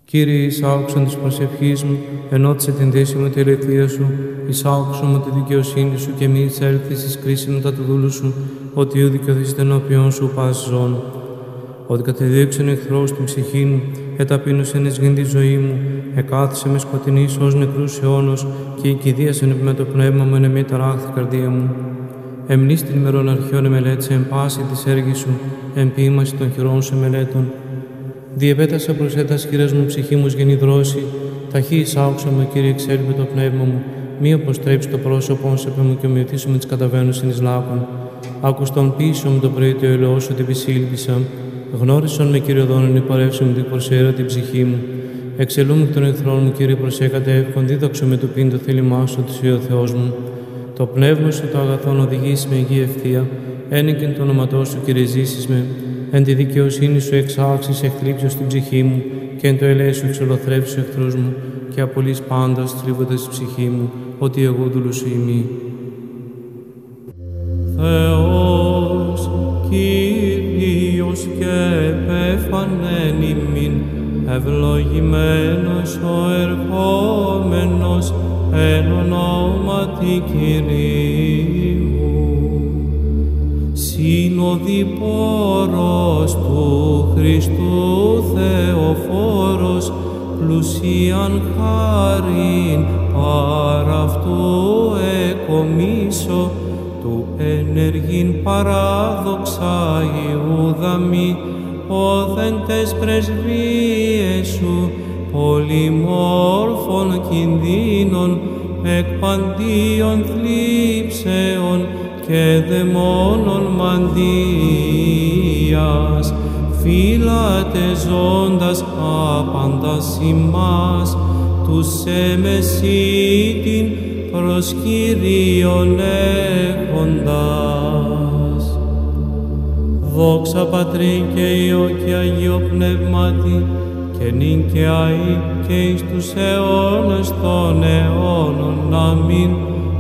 Κύριε, εισάκουσον της προσευχής μου, ενώτισε την δύση μου τη ελευθερία σου, εισάκουσον μου τη δικαιοσύνη σου και μη εισέλθεις εις κρίση μετά του δούλου σου, ότι ο δικαιωθείς ενώπιον σου πάση ζών. Ότι κατεδίωξεν ο εχθρός την ψυχή μου, εταπείνωσεν εις γην τη ζωή μου, εκάθισε με σκοτεινής ως νεκρούς αιώνος και οικηδίασεν με το πνεύμα μου εν μη ταράχθη καρδία μου. Εμνείς την ημερών αρχαίων εμελέτησε εν πάση της έργης σου, εν ποίημαση των χειρών σου εμελέτων. Διεπέτασα προς έτας χειρές μου ψυχή μου γεννηδρώσει, ταχύ εισάκουσα μου, Κύριε, εξέλιπε το πνεύμα μου, μη αποστρέψει το πρόσωπον σε με και ομοιωτήσω με τις καταβαίνουσιν εις λάκων. Άκουστον πίσω μου το πρωί το ελαιό σου ότι επισήλπισα, γνώρισον με, Κύριε Οδόνων, υπορεύσου μου την προσέρα την ψυχή μου. Εξελούμε εκ των εχθρών μου, Κύριε, προσέκατε εύχον, δίδοξο με το πίν το θέλημά σου, ότι ο Θεός μου. Το πνεύμα σου το αγαθόν οδηγήσει με υγεία ευθεία, ένικεν το όνοματό σου, Κύριε, ζήσεις με. Εν τη δικαιοσύνη σου εξάξεις εχθλίψεως στην ψυχή μου, και εν το ελέη σου εξολοθρεύσεις τους εχθρούς μου, και απολύς πάντα στρίβοντας τη ψυχή μου, ότι εγώ δούλου σου ημί. Θεός, Κύριος και επέφανεν ημίν, ευλογημένος ο ερχόμενος εν ονόματι Κυρίου. Συνοδοιπόρος του Χριστού Θεοφόρος, πλουσίαν χάριν παρ' αυτού εκομίσω, του ενεργήν παράδοξα Ιούδαμι, όθεντες πρεσβείες σου, πολυμόρφων κινδύνων, εκ παντίων θλίψεων και δαιμόνων μαντείας, φύλατε ζώντας άπαντας ημάς, τους εμεσίτην προς Κύριον έχοντας. Δόξα Πατρί και Υιό και Αγίο Πνεύματι, και νυν και αεί και εις τους αιώνας των αιώνων. Αμήν.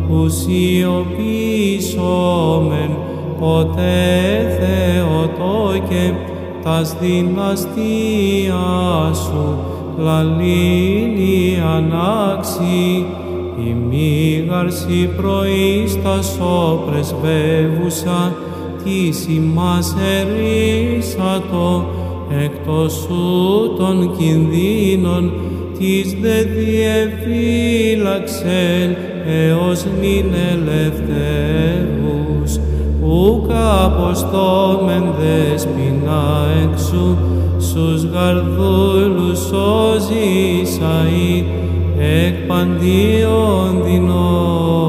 Ουσιοποιήσομεν ποτέ Θεοτόκε, τας δυναστεία σου λαλήνη ανάξι, ημίγαρση προείστασο πρεσβεύουσα, της ημάς ερίσατο, εκτός σου των κινδύνων, της δε διεφύλαξεν έως νυν ελευθέρους, ουκ αποστόμεν δεσποινα εξού, στους γαρδούλους σώζησαί, εκ παντίων δεινό.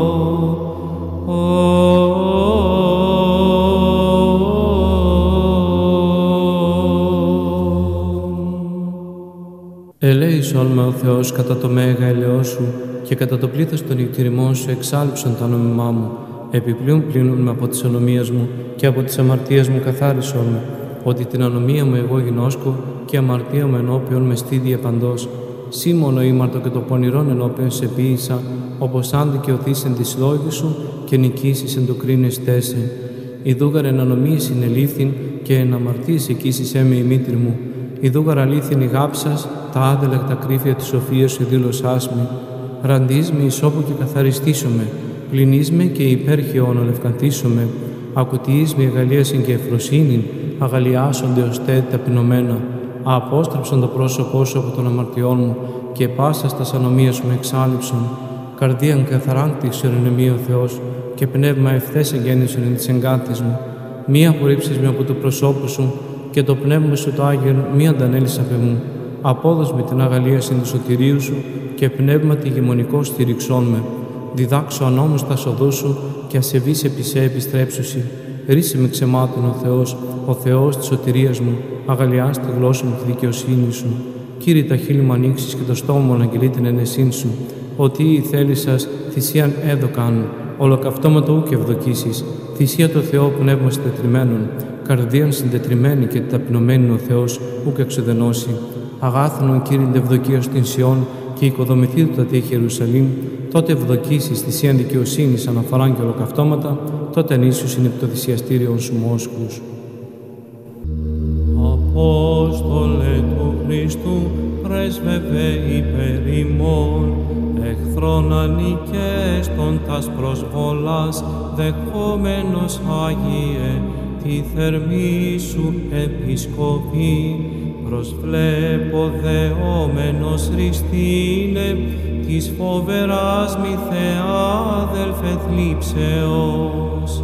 Ελέησον με ο Θεός κατά το μέγα ελαιό σου και κατά το πλήθος των νηκτηριμών σου εξάλειψον το όνομά μου. Επιπλέον πλύνουν με από τις ανομίες μου και από τις αμαρτίες μου καθάρισον με, ότι την ανομία μου εγώ γινώσκω και αμαρτία μου ενώπιον με στίδι επαντός. Σύ μόνο ήμαρτο και το πονηρόν ενώπιον σε ποίησα, όπως αν δικαιωθείς εν της λόγης σου και νικήσεις εν το κρίνες τέσαι. Ιδούγαρ εν ανομίες συνελήφθην και εν αμαρτίες εκείσισέ με η μήτρη μου. Ιδούγαρ αλήθιν ηγάψας, τα άδελακτα κρύφια της σοφίας σου δήλωσάς με. Ραντείς με ισόπου και καθαριστήσομαι, πλυνείς με και υπέρχεον ολευκανθήσομαι. Ακουτιείς με αγαλίασιν και ευφροσύνην, αγαλιάσονται ως τέδι ταπεινωμένα. Απόστρεψον το πρόσωπό σου από των αμαρτιών μου και πάσα στα ανομίας σου με εξάλειψον. Καρδίαν καθαράν κτίσσον εν ο Θεός και πνεύμα ευθές εγγέννησον εν της εγκάθης μου. Μη απορρίψεις με από το προσώπου σου και το πνεύμα σου το Άγιον μη αντανέλεις απ' εμού. Απόδος με την αγαλίαση του σωτηρίου σου και πνεύμα τη γεμονικό στηριξών με. Διδάξω ανόμως τα σοδού σου και ασεβείς επί σε επιστρέψουσι. Ρίσε με ξεμάτων ο Θεός της σωτηρίας μου, αγαλιάς τη γλώσσα μου τη δικαιοσύνη σου. Κύριε, τα χείλη μου ανοίξεις και το στόμα μου αναγγελεί την ενεσύν σου, ότι η θέλησας θυσίαν έδωκαν, ολοκαυτώματο ούκ ευδοκίσεις, θυσία το Θεό πνεύμα συντετριμένων, καρδίαν συντετριμένη και ταπεινωμένη ο Θεός ούκ εξουδενώσει. Αγάθανον, Κύριε, ευδοκία στην Σιών και οικοδομηθεί του τα τέχη Ιερουσαλήμ, τότε ευδοκίσεις θυσίαν δικαιοσύνης αναφοράν και ολοκαυτώματα, τότε ενίσους είναι το θυσιαστήριον σου μόσχους. Απόστολε του Χριστού, πρέσβευε υπέρ ημών, εχθρόν ανικέστον τας προσβολάς, δεχόμενος Άγιε, τη θερμή σου επισκοπή, προσβλέπω δεόμενος ριστήνε, της φοβεράς μη Θεάδελφε θλίψεως.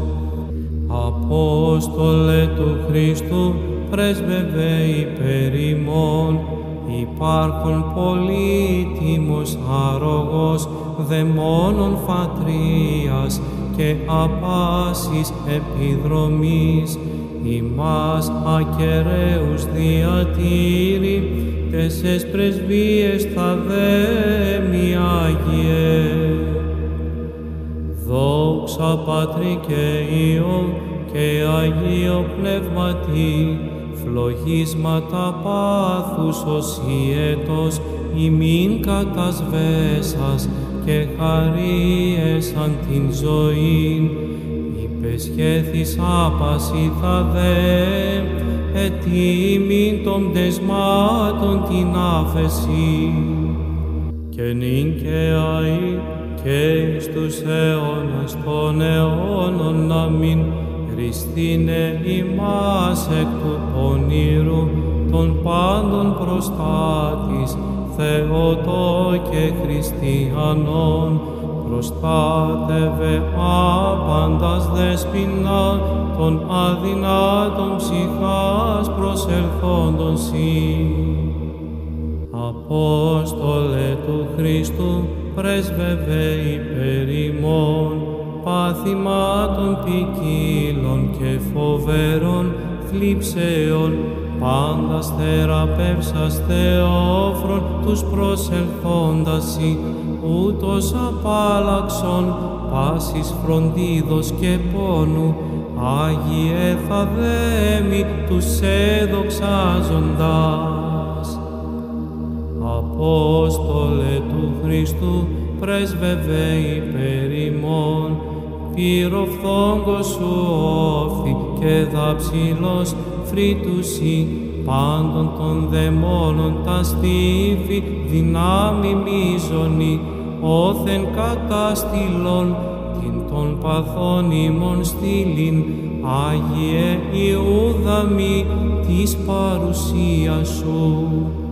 Απόστολε του Χριστού, πρέσβευε υπέρ ημών, υπάρχον πολύτιμος άρρωγος δαιμόνων φατρίας και απάσης επιδρομής, ημάς ακεραίους διατήρη, τες πρεσβείες θα δέμει Άγιε. Δόξα Πατρί και Υιό και Αγίο Πνεύματι, φλογίσματα πάθους οσιέτος, ημίν κατασβέσας και χαρίεσαν την ζωήν, υπεσχέθης άπαση θα δε, ετοίμην των πτεσμάτων την άφεση, και νυν και αεί και εις τους αιώνας των αιώνων αμήν, Χριστίνε ημάς εκ του πονήρου των πάντων προστάτης, Θεότο και Χριστιανών, προστάτευε άπαντας δεσποινά των αδυνάτων ψυχάς προσελθόντων σοι. Απόστολε του Χριστού, πρέσβευε υπέρ ημών, πάθημάτων ποικίλων και φοβερών θλίψεων, πάντας θεραπεύσας Θεόφρον τους προσελθόντασι, ούτως απάλλαξον πάσης φροντίδος και πόνου, Άγιε θα δέμει τους εδοξάζοντας. Απόστολε του Χριστού, πρέσβευε υπέρ ημών, πυροφθόγκος σου όφθη και δαψιλός φρύτουσι, πάντων των δαιμόνων τα στίβη δυνάμει μίζωνη, όθεν κατάστηλον την των παθών ημών στήλην, Άγιε Ιούδαμι της παρουσίας σου.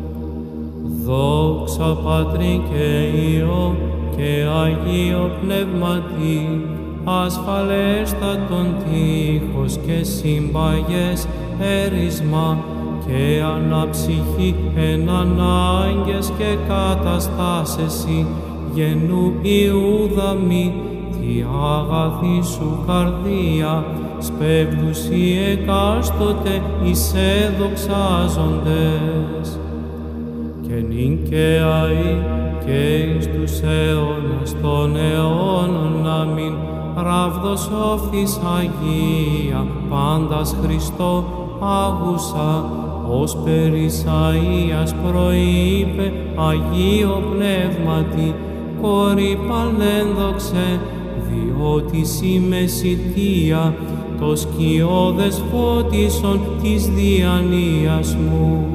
Δόξα Πατρί και Υιό και Αγίο Πνεύματι, ασφαλέστατον τείχος και συμπαγές έρισμα και αναψυχή εν ανάγκες και καταστάσεσι, γενού Ιούδαμι, τη αγαθή σου καρδία, σπέβδουσι εκάστοτε εις εδοξάζοντες. Και νυν και αεί και εις τους αιώνας των αιώνων αμήν, ράβδος όφθης Αγία, πάντας Χριστό άγουσα, ως περί Ισαΐας προείπε Αγίο Πνεύματι, κόρη πανένδοξε, διότι σοι μεσητεία, το σκιώδες φώτισον της διανοίας μου.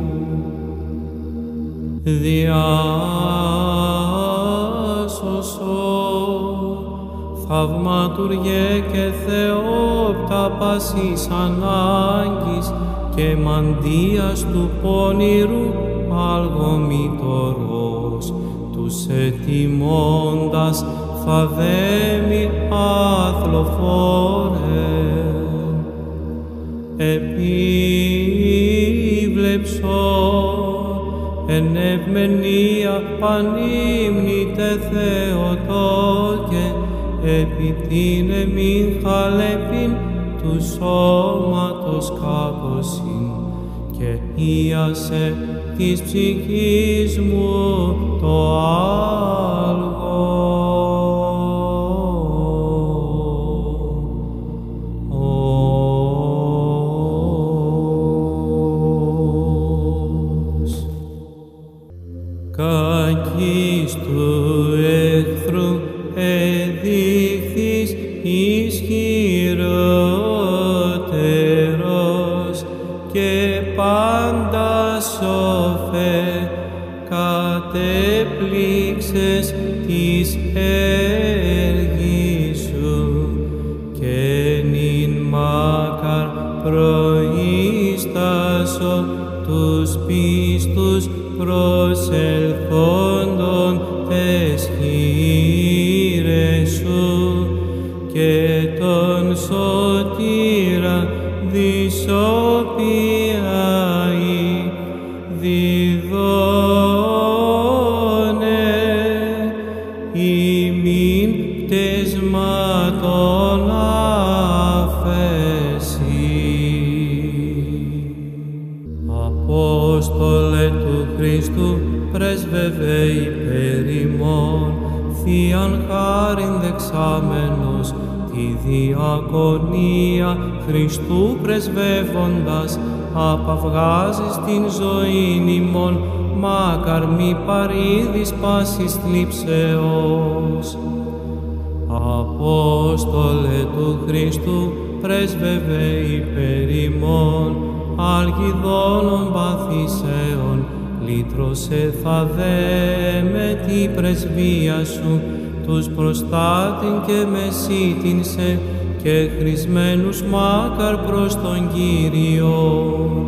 Διάσωσο, θαυματουργέ και Θεόπτα πάσης ανάγκης και μαντίας του πονηρού αλγομητορός, τους ετιμώντας θα δέμει άθλοφόρε. Επίβλεψον εν ευμενία πανύμνητε Θεοτόκε, επί την εμήν χαλεπήν του σώματος κάκωσιν, και ίασε της ψυχής μου το άλγο. Κακής του εχθρού εδείχθης ισχυρότερος, και πάντα σοφέ κατέπληξες της έργης σου και νυν μάκαρ προείστασο τους πίστους προσελθόντων τες χείρες σου και τον σωτήρα δισοπιαί διδώνε ημίν πτεσμάτων αφέσι. Απόστολε του Χριστού, πρέσβευε υπέρ ημών, Θείαν χάριν δεξάμενος, τη διακονία Χριστού πρεσβεύοντας, απαυγάζεις την ζωήν ημών, μάκαρ μη παρήδης πάσης θλίψεως. Απόστολε του Χριστού, πρέσβευε υπέρ ημών, αλγιδώνων παθήσεων, λύτρωσε θα δε με τη πρεσβεία σου, τους προστάτην και μεσίτην και χρησμένους μάκαρ προς τον Κύριον.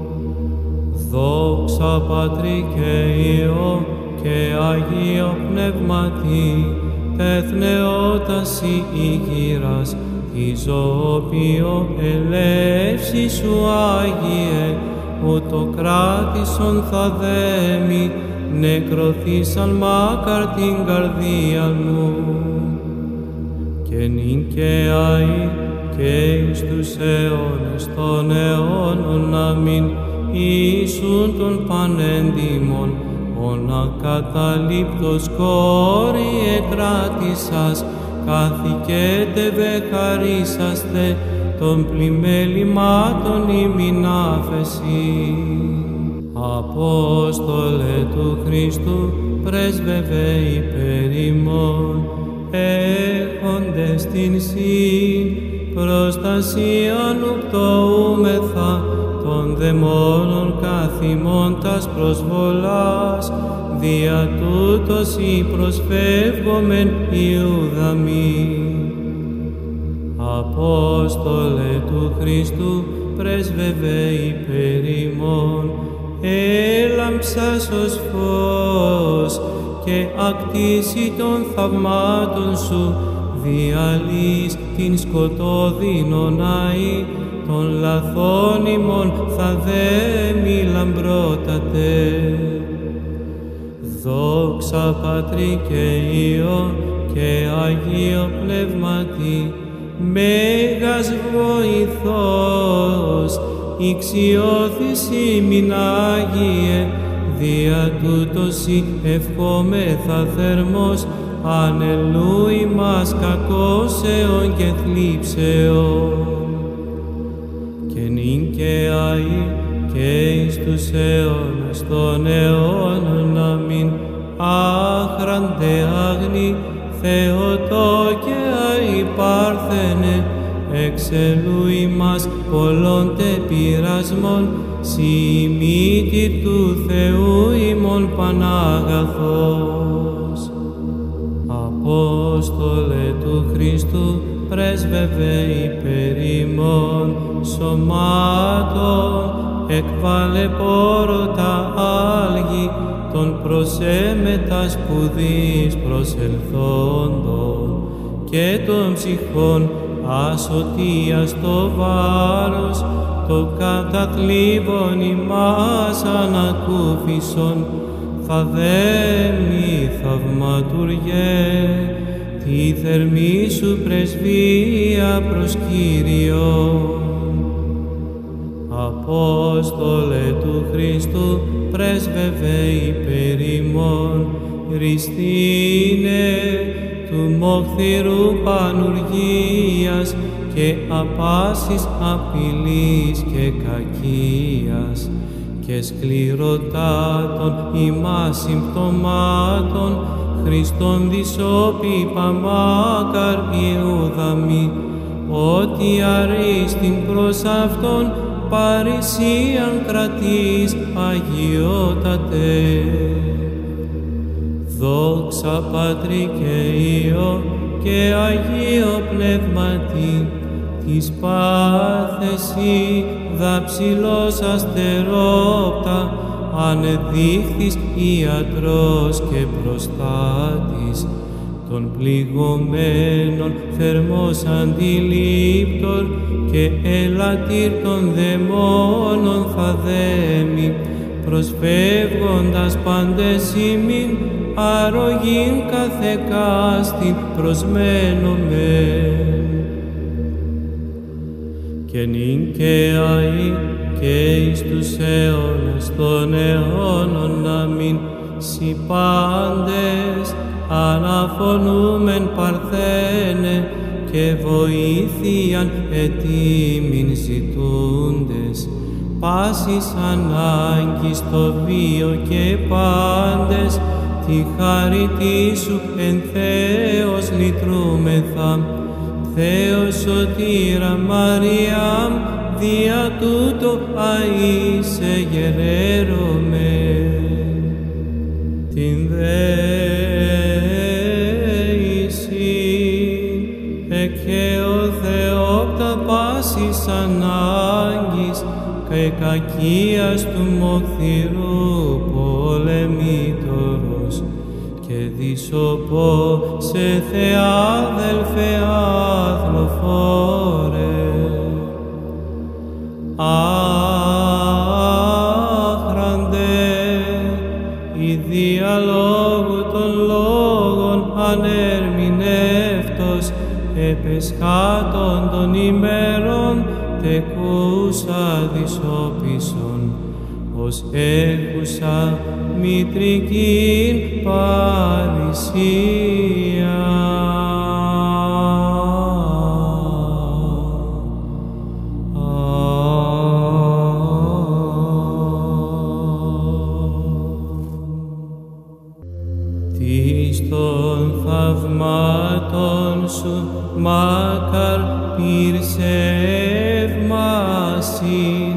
Δόξα Πατρί και Υιό και Αγίο Πνεύματι, τεθνεόταση ήγηρας, τη ζωοποιώ ελεύση σου Άγιε, ούτω κράτησον θα δέμει, νεκρωθήσαν μάκαρ την καρδία μου. Και νυν και αεί και εις τους αιώνες των αιώνων αμήν, Ιησούν των πανέντιμων, ον ακαταλείπτος κόρη εκράτησας, καθηκέτε δε χαρίσαστε, των πλημέλημάτων ημίν άφεση. Απόστολε του Χριστού, πρέσβευε υπέρ ημών, έχοντες την συν προστασίαν ουκτοούμεθα των δαιμόνων καθημών τας προσβολάς, δια τούτος η προσφεύγομεν Ιουδαμή. Απόστολε του Χριστού, πρέσβευε υπέρ ημών, έλαμψας ως φως και ακτίσει των θαυμάτων σου, διαλύς την σκοτώδινον αεί, των λαθών ημών θα δε μη λαμπρότατε. Δόξα Πατρί και Υιό και Αγίο Πνεύματι, Μέγας βοηθός, ηξιώθης ημίν Άγιε, δια τούτος ευχόμεθα θερμός, ανελού ημάς κακώσεων και θλίψεων. Και νυν και αεί και εις τους αιώνες των αιώνων αμήν, άχραντε άγνη, Θεοτόκε αεί Πάρθενε, εξελού ημάς πολλών τε πειρασμών, σοι μήτηρ του Θεού ημών Πανάγαθος. Απόστολε του Χριστού, πρέσβευε υπέρ ημών, σωμάτων εκβάλε πόρωτα άλγη, των προσέμετα σπουδής προσελθόντων και των ψυχών ασωτίας το βάρος, το καταθλίβον ημάς ανακούφισον, θα δέμει θαυματουργέ, τη θερμή σου πρεσβεία προς Κύριον. Απόστολε του Χριστού, πρέσβευε υπέρ ημών, Χριστίνε του μοχθηρού πανουργίας και απάσης απειλής και κακίας και σκληροτάτων ημάς συμπτωμάτων, Χριστόν δισόπιπα μάκαρ Ιουδαμή, ότι αρίστην προς Αυτόν παρησίαν κρατείς Αγιότατε. Δόξα Πατρί και Υιό και Αγίο Πνεύματι, της πάθεση δαψιλός αστερόπτα, ανεδείχθης ιατρός και προστάτης, των πληγωμένων θερμός αντιλήπτων και ελαττήρ των δαιμόνων θα δέμει, προσφεύγοντας πάντες ημίν αρρωγήν καθεκάστην προσμένομεν. Και νυν και αεί και εις τους αιώνας των αιώνων αμήν, σοι πάντες αναφωνούμεν Παρθένε και βοήθειαν ετήμην ζητούντες, πάσης ανάγκης το βίο και πάντες, τη χάριτή σου εν Θεός λυτρούμεθα. Θεός σωτήρα Μαριάμ, δια τούτο αΐσε γεραίρομε. Την δέηση εκχέω Θεόπτα πάσης ανάγκης και κακίας του μοχθηρού πολεμήτωρος, και δισοπώ σε Θεάδελφε άθλοφόρε. Άχραντε, η διαλόγου των λόγων ανερμηνεύτος, επεσχάτων των ημέρων τεκούσα δισόπισον, ως έχουσα μητρικήν παρησία. Τις των θαυμάτων σου μακάρ πυρσεύμασιν,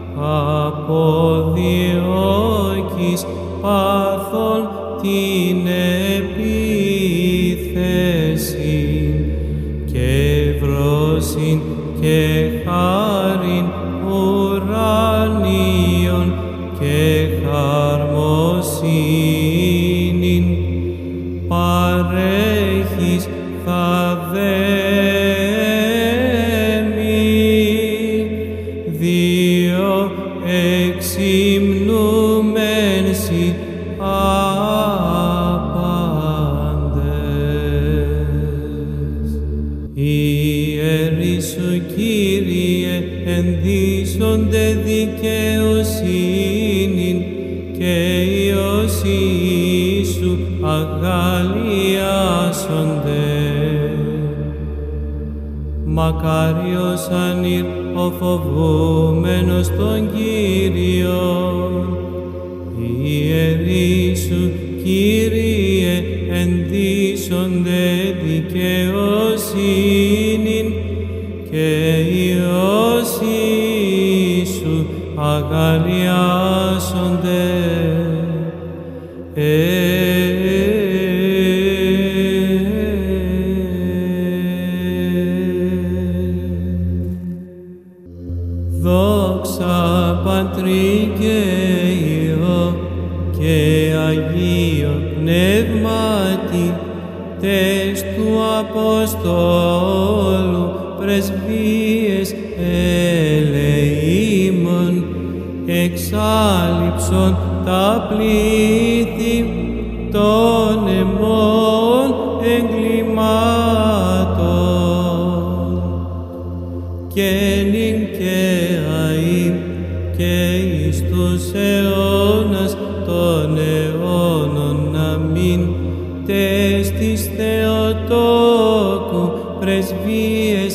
αποδιώκεις πάθων την επίθεση, και ευρώσιν και χάριν ουρανίων και χαρμοσύνην παρέχεις θα δέμει, δύο εξυμνούμενσι άπαντες. Ιεροί σου Κύριε ενδύσσονται δικαιοσύνην, και οι όσοι σου αγαλιάσονται. Μακάριος ανήρ ο φοβούμενος τον Κύριον. Οι ιεροί σου Κύριε ενδύσσονται δικαιοσύνην, και οι όσοι σου αγαλιάσονται. Δόξα Πατρί και Υιό και Αγίο Πνεύματι, τες του Αποστόλου πρεσβείες ελεήμων, εξάλειψον τα πλήθη των αιμών εγκλημάτων, και νυν και αεί και εις τους αιώνας των αιώνων αμήν, τες της Θεοτόκου πρεσβείες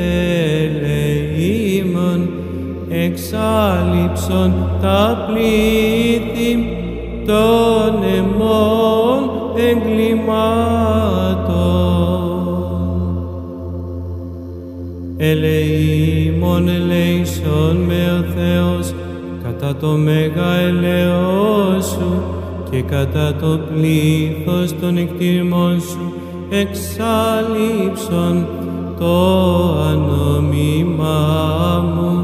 ελεήμων, εξάλειψον τα πλήθη των αιμών εγκλημάτων. Ελεήμων ελέησον με ο Θεός κατά το μέγα ελαιό σου, και κατά το πλήθος των εκτιμών σου εξάλειψον το ανόμημά μου.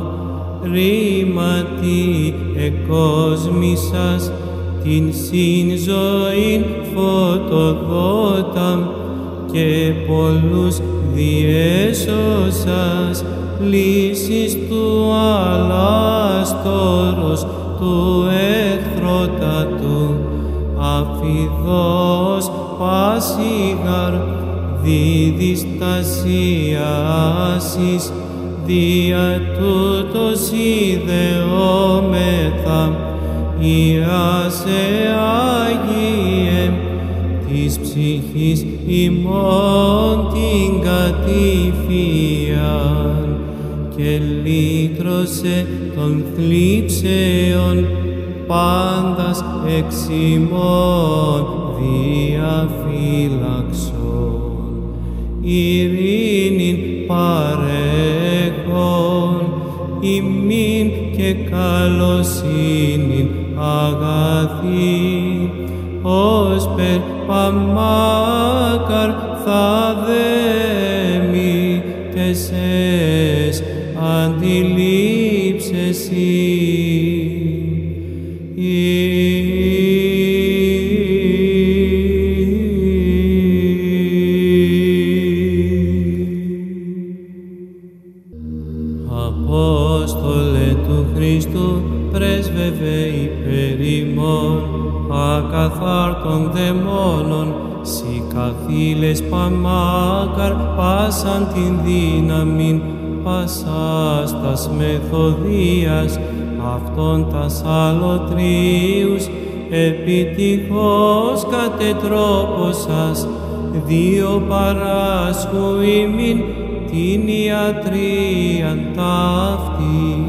Ρήματι εκόσμησας την συν ζωήν φωτοδόταμ και πολλούς διέσωσας λύσεις του αλάστορος του εχθρότατου. Αφιδός πάσιγαρ διδιστασιάσεις δια τούτος ιδεόμεθα Ιάσε Άγιε της ψυχής ημών την κατηφίαν και λύτρωσε των θλίψεων πάντας εξ ημών διαφύλαξον. Ειρήνην παρέχον ημίν και καλοσύνην αγαθή, ώσπερ παμάκαρ θα δέμει τεσές αντιλήψες Απόστολε του Χριστού, πρέσβευε υπέρ ημών, ακαθάρτων δαιμόνων, σοι καθήλες παμάκαρ πάσαν την δύναμην, πασάς τας μεθοδίας, αυτών τας αλωτρίους, επιτυχώς κατετρόπωσας, δύο παράσχου ημίν, την ιατρίαν ταύτη.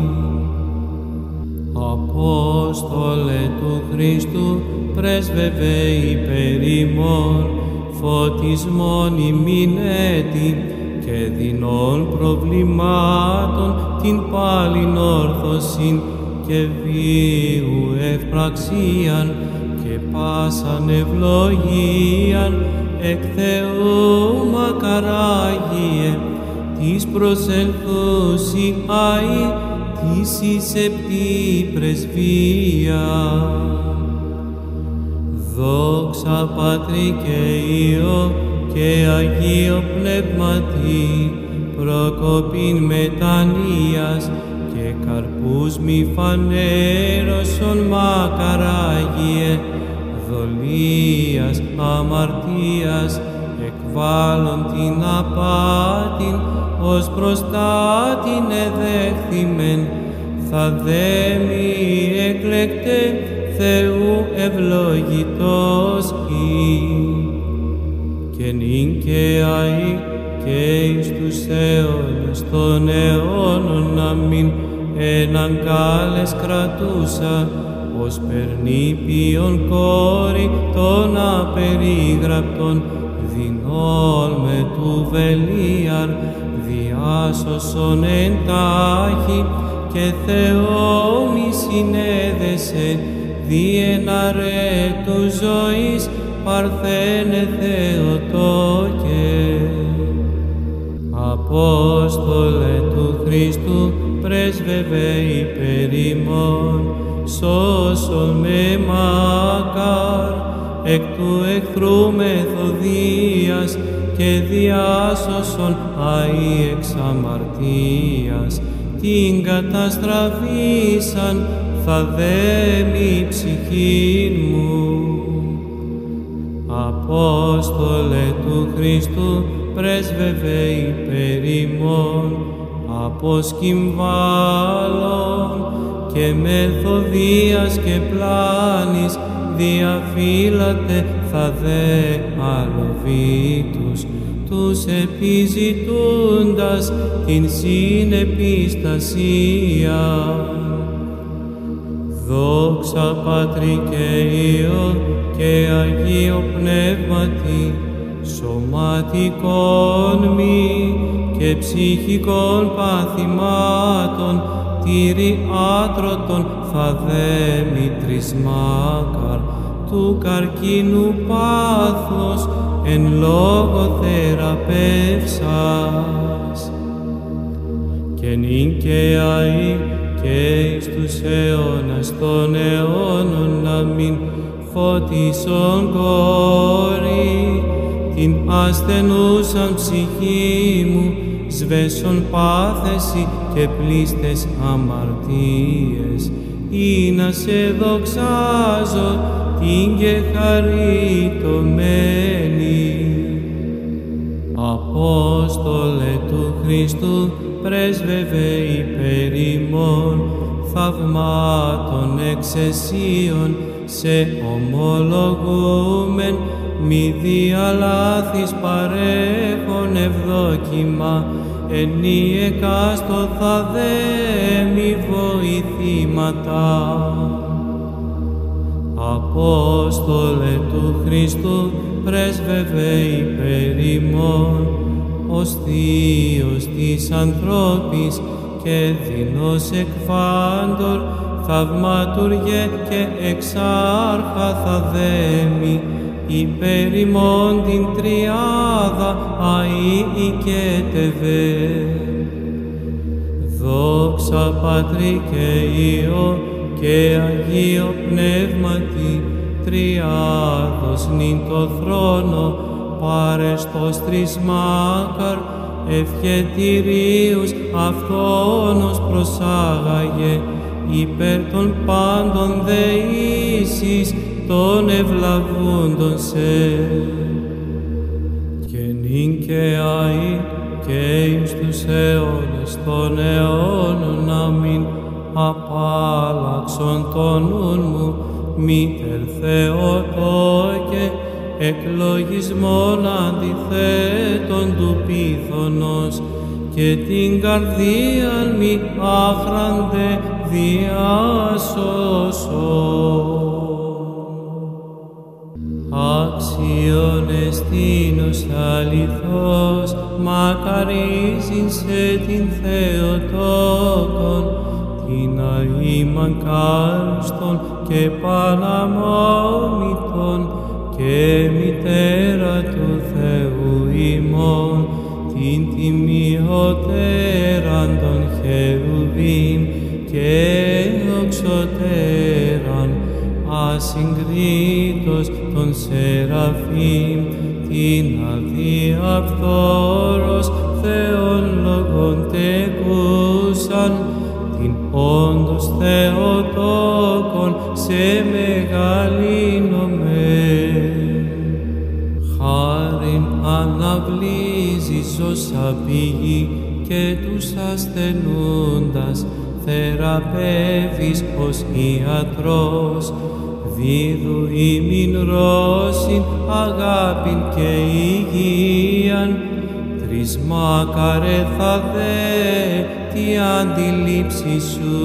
Απόστολε του Χριστού, πρέσβευε υπέρ ημών, φωτισμόν ημίν έτη και δεινών προβλημάτων την πάλιν όρθωσιν και βίου ευπραξίαν και πάσαν ευλογίαν εκ Θεού μακαράγιε της προσελθούσι αη της εις επτή πρεσβεία. Δόξα Πατρί και Υιό και Αγίο Πνεύματι, προκοπήν μετανοίας και καρπούς μη φανέρωσον μακαράγιε, δολίας αμαρτίας, εκβάλλον την απάτην, ως προστάτην εδέχθημεν, θα δέμει εκλεκτέ Θεού ευλογητός ή. Και νυν και αεί και εις τους αιώνες των αιώνων αμήν, έναν κάλες κρατούσα, ως περνήπιον κόρη των απερίγραπτων, δεινών με του βελίαρ, διάσωσον εντάχει και Θεό μη συνέδεσε, διεναρέ του ζωής παρθένε Θεοτόκε. Απόστολε του Χριστού, πρέσβευε υπέρ ημών, σώσον με μακάρ εκ του εχθρού μεθοδίας και διάσωσον αη εξ αμαρτίας, την καταστραφήσαν θα δέμει ψυχήν μου. Απόστολε του Χριστού, πρέσβευε υπέρ ημών, αποσκυμβάλλον και μεθοδίας και πλάνης διαφύλατε θα δε αλλοβήτους, τους επιζητούντας την συνεπιστασία. Δόξα Πατρί και Υιό και Αγίο Πνεύματι, σωματικών μη και ψυχικών παθημάτων, τύρι άτρωτον θα δέμει τρισμάκαρ, του καρκίνου πάθος εν λόγω θεραπεύσας. Και νυν και αεί και εις τους αιώνας των αιώνων αμήν, φώτισον κόρη την ασθενούσαν ψυχή μου, σβέσον πάθεση και πλήστες αμαρτίες, ή να σε δοξάζω την και χαριτωμένη. Απόστολε του Χριστού, πρέσβευε υπέρ ημών, θαυμάτων εξαισίων σε ομολογούμεν, μη διαλάθεις παρέχον ευδόκιμα, ενιεκάστοθα δε μη βοηθήματα. Απόστολε του Χριστού, πρέσβευε υπέρ ημών, ως Θείος της ανθρώπης και δεινός εκφάντορ, θαυματουργέ και εξάρχα θα δέμει, υπέρ ημών την τριάδα αεί οικέτευε. Δόξα Πατρί και Υιό και Αγίο Πνεύματι, τριάδος νυν το θρόνο, παρεστός τρισμάκαρ, ευχετηρίους αυτόνος προσάγαγε, υπέρ των πάντων δεήσεις των ευλαβούντων σε. Και νυν και αεί και εις τους αιώνες των αιώνων αμήν, απάλλαξον το νουν μου, μήτερ Θεότο και εκλογισμόν αντιθέτων του πίθωνος, και την καρδίαν μη άχραντε διάσωσον. Άξιον εστίνος αληθώς, μακαρίζειν σε την Θεοτόκον, την αήμαν κάλυστον και παναμόμητον, και μητέρα του Θεού ημών, την τιμιωτέραν των χερουβίμ και δοξωτέραν, ασυγκρίτως των σεραφείμ, την αδιαφθόρος Θεόν λόγον τεκούσαν, την όντως Θεοτόκον σε μεγαλύνομαι. Χάριν αναβλύζεις όσα πηγή και τους ασθενούντας, θεραπεύεις ως ιατρός, δίδου ημιν ρώσιν αγάπην και υγείαν, τρισμάκαρε θα δε τη αντιλήψη σου.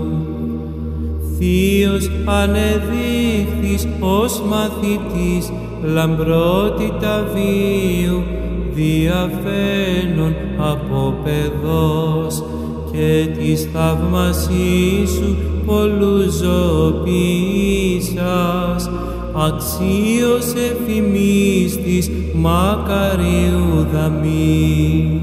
Θείος ανεδείχθης ως μαθητής, λαμπρότητα βίου, διαφαίνων από παιδός, και της θαυμασής σου πολλούς ζωοποιήσας, αξίως εφημίστης μακαριού δαμή.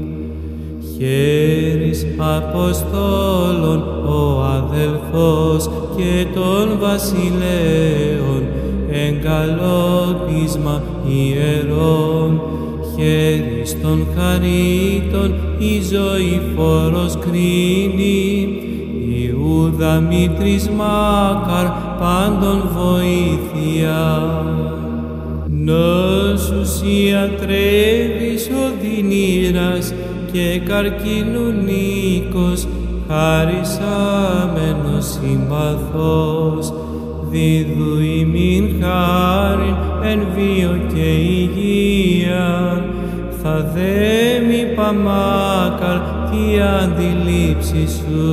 Χέρις Αποστόλων ο αδελφός και των βασιλέων, εγκαλόπισμα ιερών, χέρις των χαρίτων η ζωηφόρος κρίνει, Ιούδα Μήτρης Μάκαρ πάντων βοήθεια. Νόσους ιατρεύεις ο δυνήρας και καρκίνου νίκος, χαρισάμενος συμπαθός, δίδου ημίν χάριν εν βίο και υγεία, θα δέμει παμάκαρ τη αντιλήψη σου.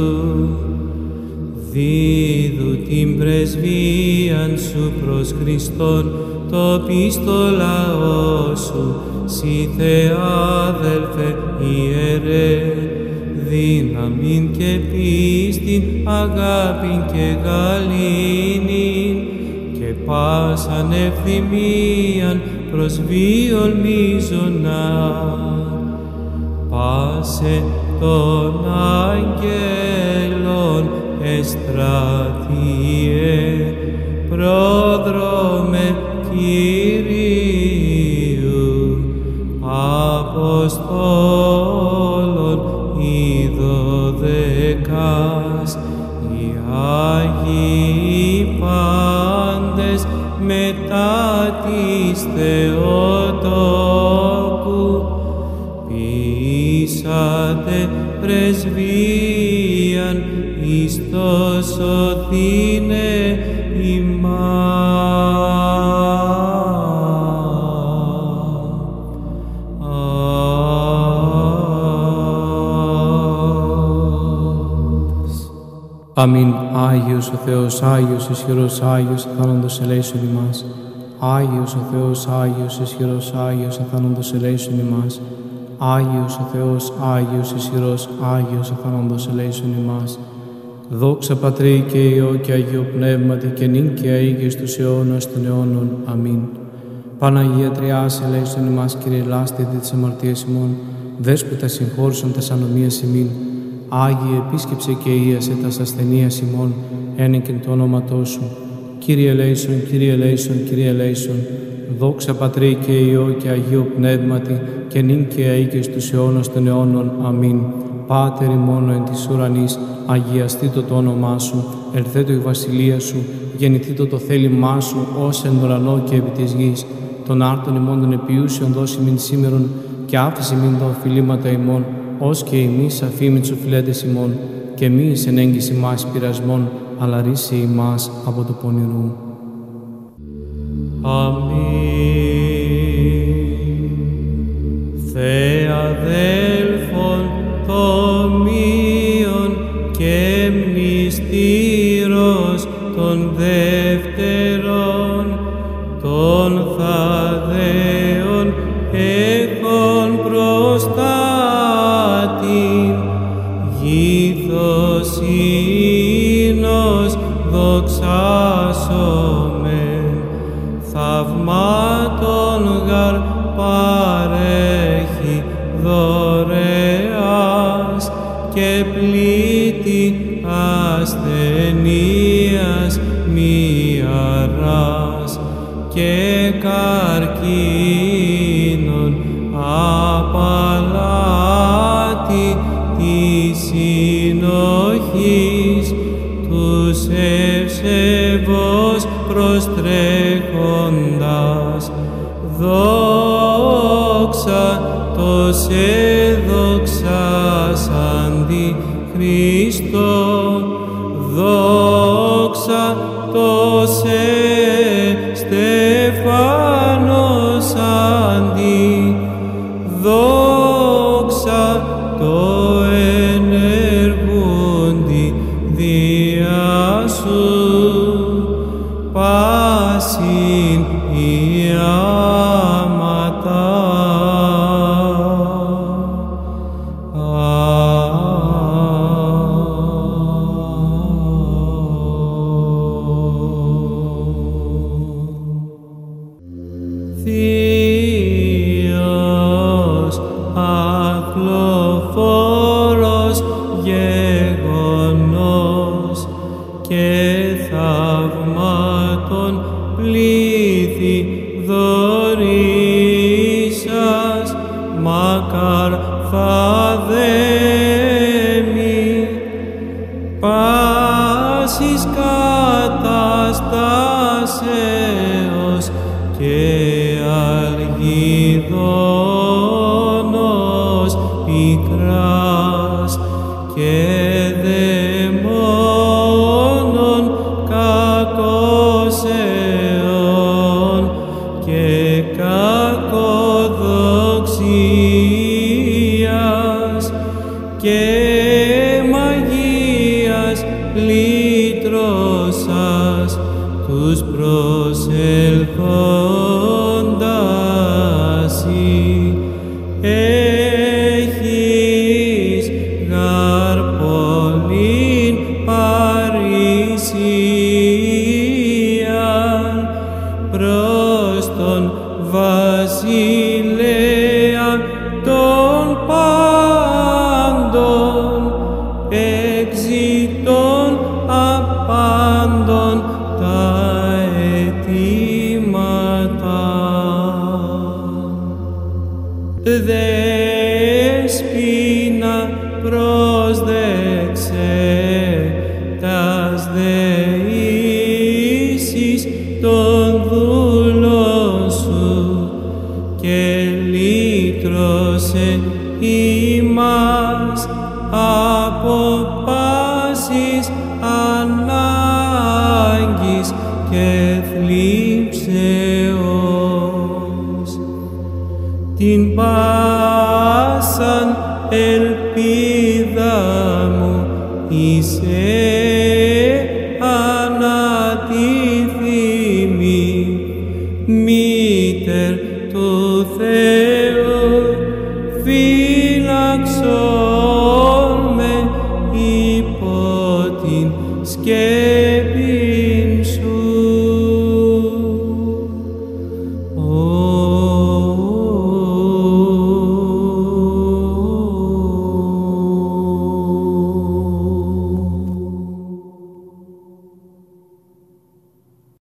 Δίδου την πρεσβείαν σου προς Χριστόν, το πίστο λαό σου, σοι Θεάδελφε ιερέ, δύναμην και πίστην, αγάπην και γαλήνην, και πάσαν ευθυμίαν προς βίον μείζωνα. Πάσε των αγγέλων εστρατείε, πρόδρομε Κυρίου, Αποστόλων οι 12, οι Άγιοι πάντες μετά της Θεοτόκου, ποιήσατε πρεσβείαν εις το σωθήνε Αμήν. Άγιος ο Θεός, Άγιος, ισχυρός, Άγιος, αθάνοντος ελέησον ημάς. Άγιος ο Θεός, Άγιος, ισχυρός, Άγιος, αθάνοντος ελέησον ημάς. Άγιος ο Θεός, Άγιος, ισχυρός, Άγιος, αθάνοντος ελέησον ημάς. Δόξα Πατρί και Υιό και Αγίο Πνεύματι και νυν και αεί και στους αιώνας των αιώνων. Αμήν. Παναγία Τριάς, ελέησον ημάς, Κύριε Λάστη, δι' τις αμαρτίες ημών, Δέσποτα συγχώρησον τας ανομίας ημίν. Άγιε, επίσκεψε και ίασε τας ασθενείας ημών, ένικεν το όνοματό σου. Κύριε ελέησον, Κύριε ελέησον, Κύριε ελέησον. Δόξα Πατρί και Υιό και Αγίο Πνεύματι και νυν και αεί και στους αιώνας των αιώνων. Αμήν. Πάτερ ημών εν της ουρανής, αγιαστήτω το όνομά σου, ελθέτω η βασιλεία σου, γεννηθήτω το θέλημά σου, ως εν ουρανό και επί της γης. Των άρτων ημών των επιούσιων δώσει μην σήμερον, και άφησε μην τα οφειλήματα ημών, ως και εμείς αφήμοι τους οφειλέτες ημών, και μη εις εν έγκυση μας πειρασμών, αλλά ρίσε ημάς από το πονηρού. Αμήν. Θεέ αδέλφων τομίων και μνηστήρος των δεύτερων, των θαδέων έχων προστάτην, γηθοσύνος δοξάσομεν, θαυμάτων γαρ παρέχει δωρεάς και πλήττει ασθενείας μυαράς και καρκίνων απαλάτη της συνοχής τους ευσεβώς προστρέχοντας. Δόξα το σε δοξάσαντι Χριστό, δόξα το σε στεφάνωσαντι, δόξα το ενεργούντι διά σου, πάσιν ιάματα. Θείος αθλοφόρος γεγονός και θαυμάτων πλήθη δωρήσας, μακάρ φαδέμι πάσης καταστάσεως και αλγιδόνος πικράς και δαιμόνων κακώσεων και κακοδοξίας και μαγείας λύτρωσας τους προσελθόντας. Έχεις γαρ πολλήν παρησίαν προς τον βασιλέα των πάντων, εξητών απάντων τα αιτήματα. Δέσποινα πρόσδεξε τας δεήσεις των δούλων σου και λύτρωσε ημάς από πάσης ανάγκης και θλίψεως. Την πάσαν ελπίδα μου είσαι ανατίθιμη, μήτερ του Θεού.